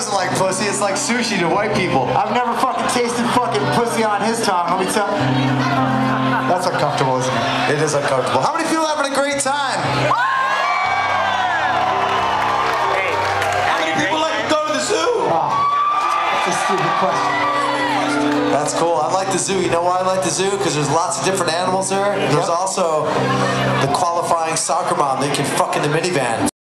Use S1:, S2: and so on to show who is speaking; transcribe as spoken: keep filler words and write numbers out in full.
S1: doesn't like pussy. It's like sushi to white people.
S2: I've never fucking tasted fucking pussy on his tongue. Let me tell you. That's uncomfortable, isn't it?
S1: It is uncomfortable. How many people are having a great time?
S3: How many people like to go to the zoo?
S2: Oh, that's a stupid question.
S1: That's cool. I like the zoo. You know why I like the zoo? Because there's lots of different animals there. There's also the qualifying soccer mom that can fuck in the minivan.